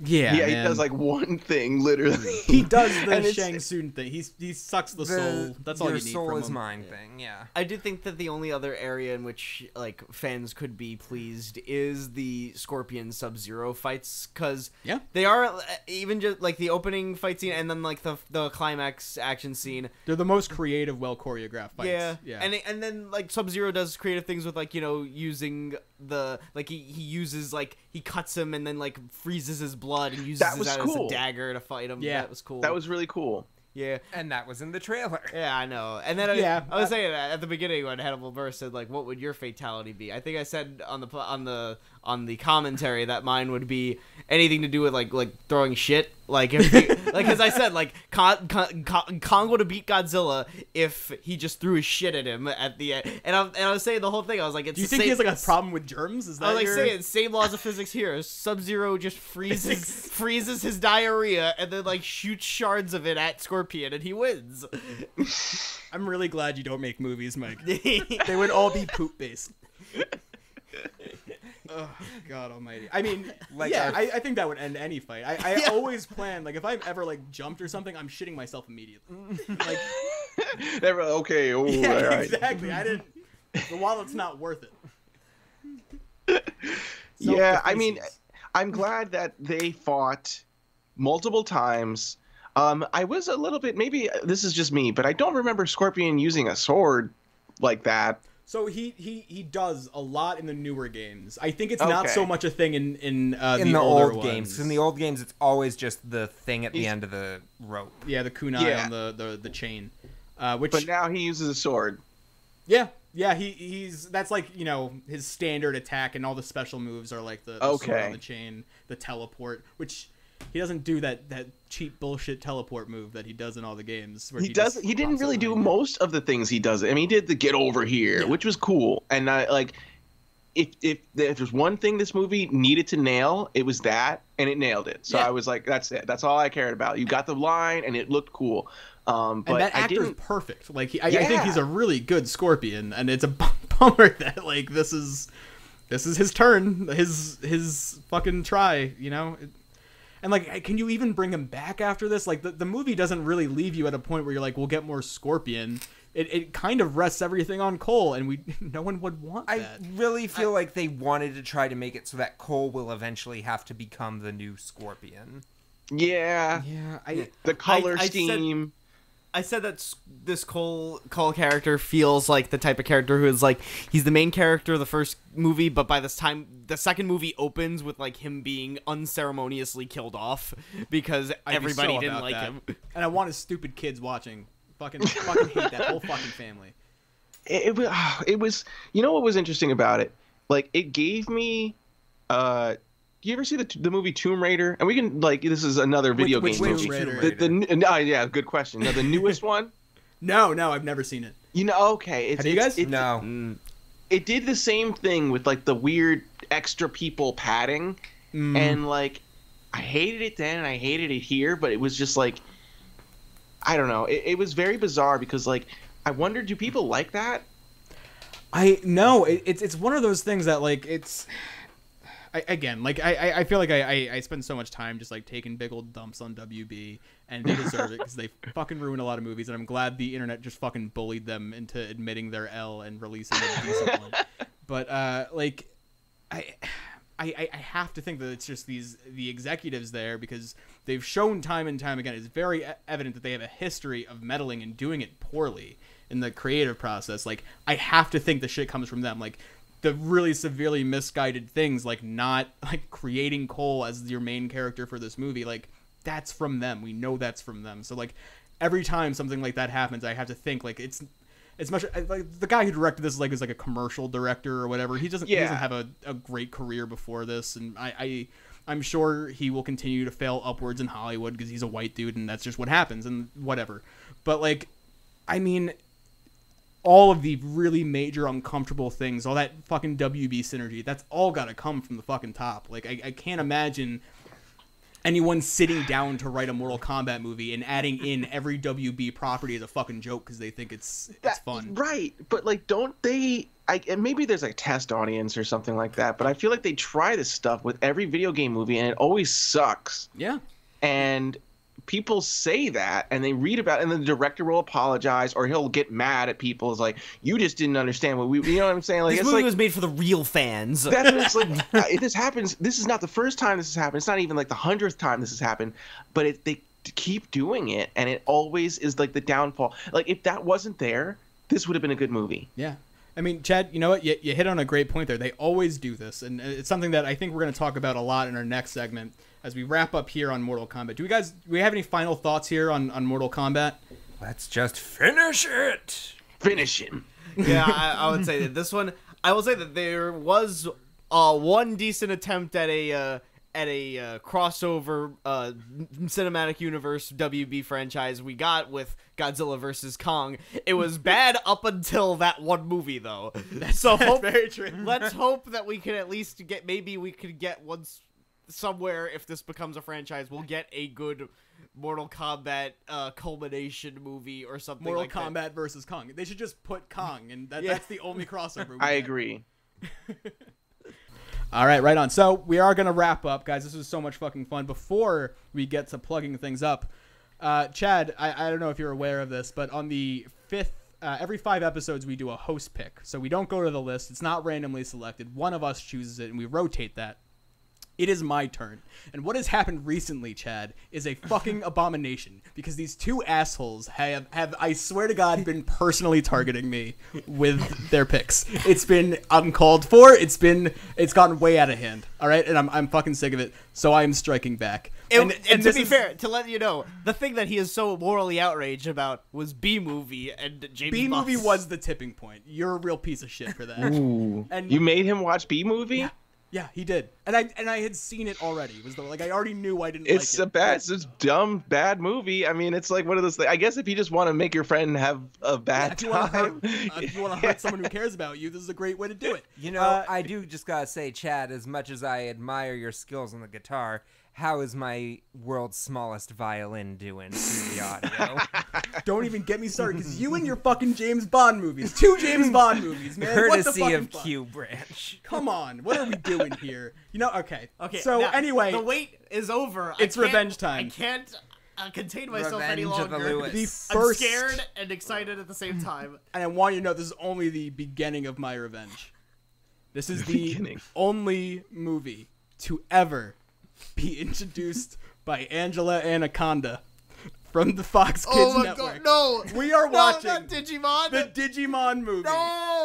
Yeah, he man. does like one thing literally. He does the And it's- Shang Tsung thing. He sucks the soul. That's all you Your need soul from is him. mine thing, yeah. I do think that the only other area in which like fans could be pleased is the Scorpion Sub-Zero fights, because they are even just like the opening fight scene and then like the climax action scene. They're the most creative, well choreographed fights. Yeah. And then like Sub-Zero does creative things with like, you know, using the like he uses like he cuts him and then like freezes his blood and uses That was that as cool. a dagger to fight him. Yeah. That was cool. That was really cool. Yeah. And that was in the trailer. Yeah, I know. And then I was saying that at the beginning when Hannibal Buress said like, "What would your fatality be?" I think I said on the commentary that mine would be anything to do with like throwing shit. Like if like as I said, like Kong would have beat Godzilla if he just threw his shit at him at the end. And I was saying the whole thing. I was like, it's Do you think he has like a problem with germs? Is that I was like your... saying same laws of physics here. Sub-Zero just freezes his diarrhea and then like shoots shards of it at Scorpion and he wins. I'm really glad you don't make movies, Mike. They would all be poop based. Oh, God almighty. I mean, Like yeah, I think that would end any fight. I always plan, like, if I'm ever, like, jumped or something, I'm shitting myself immediately. Like, Never, okay, oh, yeah, all right. exactly. I didn't, the wallet's not worth it. Yeah, I mean, I'm glad that they fought multiple times. I was a little bit, maybe this is just me, but I don't remember Scorpion using a sword like that. So he does a lot in the newer games. I think it's not so much a thing in the older old games. ones. In the old games, it's always just the thing at the end of the rope. Yeah, the kunai on the chain. But now he uses a sword. Yeah, he's that's like, you know, his standard attack, and all the special moves are like the sword on the chain, the teleport, which he doesn't do that cheap bullshit teleport move that he does in all the games. Where He didn't really do most of the things he does. I mean, he did the get over here, which was cool. And like, if there's one thing this movie needed to nail, it was that, and it nailed it. So I was like, that's it. That's all I cared about. You got the line, and it looked cool. But and that actor's perfect. Like, I think he's a really good Scorpion, and it's a bummer that like this is his turn, his fucking try, you know. And like, can you even bring him back after this? Like, the movie doesn't really leave you at a point where you're like, we'll get more Scorpion. It kind of rests everything on Cole, and no one would want that. I really feel like they wanted to try to make it so that Cole will eventually have to become the new Scorpion. Yeah. The color scheme. I said that this Cole character feels like the type of character who is like, he's the main character of the first movie, but by this time the second movie opens with like him being unceremoniously killed off because everybody didn't like him. And I want his stupid kids watching. Fucking hate that whole fucking family. It was, you know what was interesting about it? Like, it gave me, do you ever see the movie Tomb Raider? And we can, like, this is another video game movie. Yeah, good question. Now, the newest one? No, I've never seen it. You know, okay. Have you guys? No. It did the same thing with, like, the weird extra people padding. And, like, I hated it then and I hated it here, but it was just, like, I don't know. It was very bizarre because, like, I wonder, do people like that? It's one of those things that, like, it's... I feel like I spend so much time just like taking big old dumps on WB, and they deserve it because they fucking ruin a lot of movies, and I'm glad the internet just fucking bullied them into admitting their L and releasing a decent one. But like, I have to think that it's just the executives there, because they've shown time and time again, it's very evident that they have a history of meddling and doing it poorly in the creative process. Like, I have to think the shit comes from them. Like, the really severely misguided things, like not like creating Cole as your main character for this movie, like that's from them. We know that's from them. So like every time something like that happens, I have to think like it's much like the guy who directed this is like a commercial director or whatever. He doesn't have a great career before this, and I'm sure he will continue to fail upwards in Hollywood because he's a white dude and that's just what happens and whatever. But like, I mean, all of the really major uncomfortable things, all that fucking WB synergy, that's all got to come from the fucking top. Like, I can't imagine anyone sitting down to write a Mortal Kombat movie and adding in every WB property as a fucking joke because they think it's fun. Right, but like, don't they? And maybe there's like a test audience or something like that. But I feel like they try this stuff with every video game movie, and it always sucks. Yeah, and people say that, and they read about it, and then the director will apologize, or he'll get mad at people. It's like, you just didn't understand what you know what I'm saying? Like, this movie was made for the real fans. That's what it's like. This happens. This is not the first time this has happened. It's not even like the 100th time this has happened. But they keep doing it, and it always is like the downfall. Like, if that wasn't there, this would have been a good movie. Yeah. I mean, Chad, you know what? You hit on a great point there. They always do this, and it's something that I think we're going to talk about a lot in our next segment as we wrap up here on Mortal Kombat. Do we have any final thoughts here on Mortal Kombat? Let's just finish it. Finish him. Yeah, I would say that this one. I will say that there was one decent attempt at a crossover cinematic universe WB franchise we got with Godzilla vs. Kong. It was bad up until that one movie, though. That's very true. Let's hope that we can at least get, maybe we could get once somewhere, if this becomes a franchise, we'll get a good Mortal Kombat culmination movie or something Mortal like Kombat that. versus Kong. They should just put Kong, and that's the only crossover. I agree. All right on. So we are going to wrap up, guys. This was so much fucking fun. Before we get to plugging things up, Chad, I don't know if you're aware of this, but on the 5th, every 5 episodes, we do a host pick. So we don't go to the list. It's not randomly selected. One of us chooses it, and we rotate that. It is my turn. And what has happened recently, Chad, is a fucking abomination, because these two assholes have I swear to God, been personally targeting me with their picks. It's been uncalled for. It's gotten way out of hand. All right, and I'm fucking sick of it. So I am striking back. And to be fair, to let you know, the thing that he is so morally outraged about was B-Movie and James B-Movie Bond. was the tipping point. You're a real piece of shit for that. Ooh. And you made him watch B-Movie? Yeah, he did, and I had seen it already. It was I already knew I didn't. It's like it. It's a dumb bad movie. I mean, it's like one of those things. I guess if you just want to make your friend have a bad time, if you want to hurt someone who cares about you, this is a great way to do it. You know, I do just gotta say, Chad, as much as I admire your skills on the guitar, how is my world's smallest violin doing through the audio? Don't even get me started, because you and your fucking James Bond movies. 2 James Bond movies, man. Courtesy of Q Branch. Come on, what are we doing here? You know, okay. So now, anyway, the wait is over. It's revenge time. I can't contain myself Revenge any of the longer. Lewis. I'm scared and excited at the same time. And I want you to know this is only the beginning of my revenge. This is the only movie to ever be introduced by Angela Anaconda from the Fox Kids Network. God, no! We are watching not Digimon. the Digimon movie. No!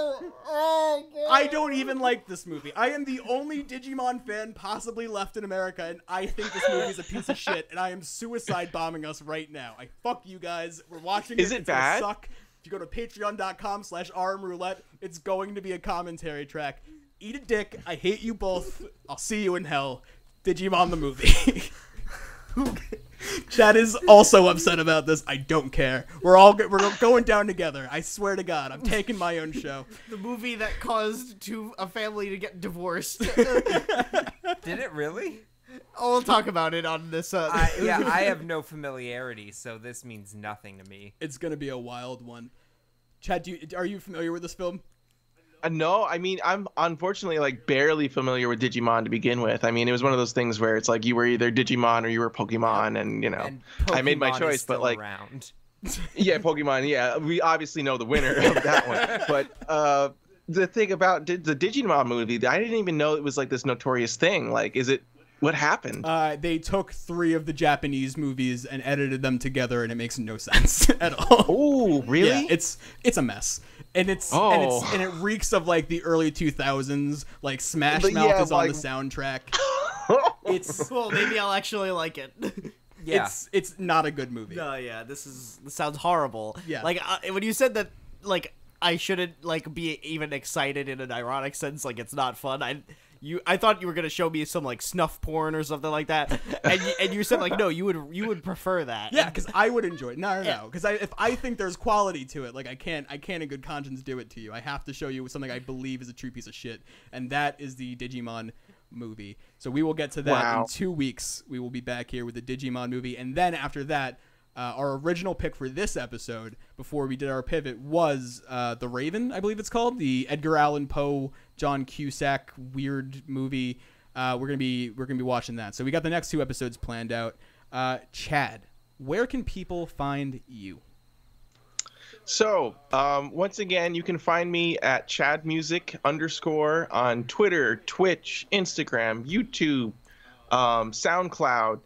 Oh, God. I don't even like this movie. I am the only Digimon fan possibly left in America, and I think this movie is a piece of shit, and I am suicide bombing us right now. I fuck you guys. We're watching it. Is it It's gonna bad? Suck. If you go to patreon.com/rmroulette, it's going to be a commentary track. Eat a dick. I hate you both. I'll see you in hell. Digimon the movie. Chad is also upset about this. I don't care. We're going down together. I swear to God, I'm taking my own show. The movie that caused a family to get divorced. Did it really? Oh, we'll talk about it on this. I have no familiarity, so this means nothing to me. It's gonna be a wild one. Chad, are you familiar with this film? No, I mean, I'm unfortunately like barely familiar with Digimon to begin with. I mean, it was one of those things where it's like you were either Digimon or you were Pokemon, and you know, And I made my Pokemon choice. is still But like, around. yeah, Pokemon. Yeah, we obviously know the winner of that one. But the thing about the Digimon movie, I didn't even know it was like this notorious thing. Like, what happened? They took 3 of the Japanese movies and edited them together, and it makes no sense at all. Oh, really? Yeah, it's a mess. And it reeks of like the early 2000s, like Smash Mouth is on the soundtrack. Well, maybe I'll actually like it. Yeah, it's not a good movie. No, yeah, this sounds horrible. Yeah, like when you said that, like I shouldn't like be even excited in an ironic sense, like it's not fun. I thought you were gonna show me some like snuff porn or something like that, and you said like no, you would prefer that. Yeah, because I would enjoy it. No, because if I think there's quality to it, like I can't in good conscience do it to you. I have to show you something I believe is a true piece of shit, and that is the Digimon movie. So we will get to that Wow. in 2 weeks. We will be back here with the Digimon movie. And then after that, our original pick for this episode, before we did our pivot, was The Raven, I believe it's called. The Edgar Allan Poe, John Cusack weird movie. We're gonna be watching that. So we got the next 2 episodes planned out. Chad, where can people find you? So, once again, you can find me at ChadMusic_ on Twitter, Twitch, Instagram, YouTube, SoundCloud,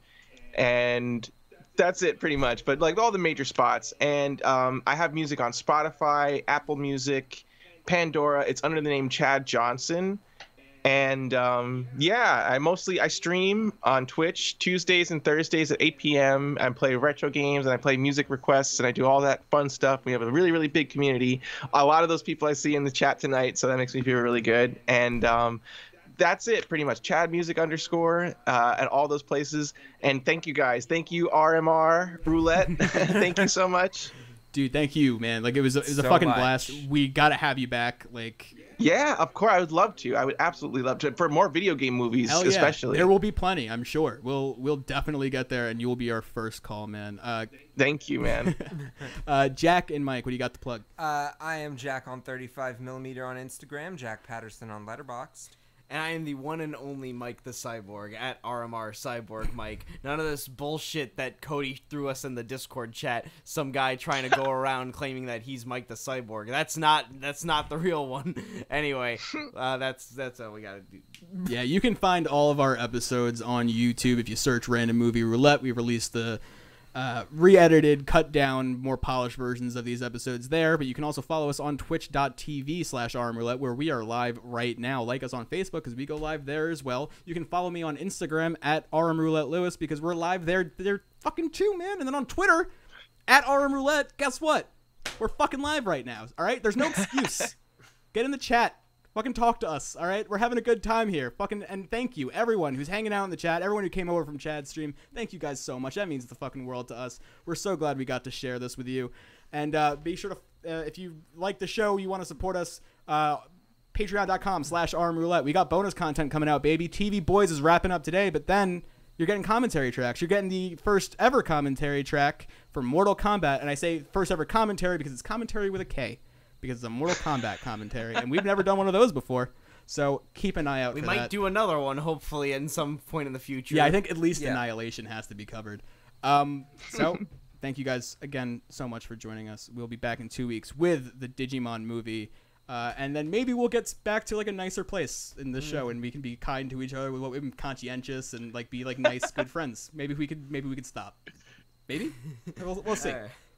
and that's it pretty much. But like all the major spots. And I have music on Spotify, Apple Music, Pandora. It's under the name Chad Johnson. And yeah, I stream on Twitch Tuesdays and Thursdays at 8 p.m. I play retro games and I play music requests and I do all that fun stuff. We have a really, really big community. A lot of those people I see in the chat tonight, so that makes me feel really good. And that's it pretty much. Chad Music _ at all those places. And thank you guys. Thank you, RMR Roulette. Thank you so much. Dude, thank you, man. Like it was a So fucking much. blast. We gotta have you back. Like, Yeah, of course. I would love to. I would absolutely love to. For more video game movies, hell yeah. especially. There will be plenty, I'm sure. We'll definitely get there, and you will be our first call, man. Thank you, man. Jack and Mike, what do you got to plug? I am Jack on 35mm on Instagram, Jack Patterson on Letterboxd. And I am the one and only Mike the Cyborg at RMR Cyborg Mike. None of this bullshit that Cody threw us in the Discord chat. Some guy trying to go around claiming that he's Mike the Cyborg. That's not the real one. Anyway, that's all we gotta do. Yeah, you can find all of our episodes on YouTube if you search Random Movie Roulette. We released the re-edited, cut down, more polished versions of these episodes there, but you can also follow us on twitch.tv/rmroulette, where we are live right now. Like us on Facebook because we go live there as well. You can follow me on Instagram at rmroulettelewis because we're live there fucking too, man. And then on Twitter at rmroulette, guess what? We're fucking live right now. All right, there's no excuse. Get in the chat. Fucking talk to us, all right? We're having a good time here. Fucking, and thank you, everyone who's hanging out in the chat, everyone who came over from Chad's stream. Thank you guys so much. That means the fucking world to us. We're so glad we got to share this with you. And be sure to, if you like the show, you want to support us, patreon.com/rmroulette. We got bonus content coming out, baby. TV Boys is wrapping up today, but then you're getting commentary tracks. You're getting the first ever commentary track for Mortal Kombat. And I say first ever commentary because it's commentary with a K. Because it's a Mortal Kombat commentary, and we've never done one of those before. So keep an eye out for that. We might do another one, hopefully, at some point in the future. Yeah, I think at least Annihilation has to be covered. So thank you guys again so much for joining us. We'll be back in 2 weeks with the Digimon movie, and then maybe we'll get back to like a nicer place in the show, and we can be kind to each other, we're conscientious, and like be like nice, good friends. Maybe we could stop. Maybe we'll see. All right.